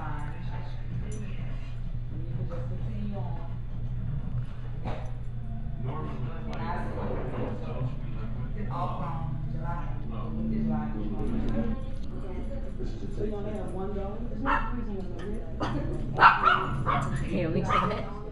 sign. And you can just continue on. And I see it all from July. July. So you only have one dog? It's not freezing in the real. Can you mix it?